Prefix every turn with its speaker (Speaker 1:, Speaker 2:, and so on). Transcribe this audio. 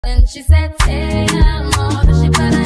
Speaker 1: And she said, hey, I'm all, but she better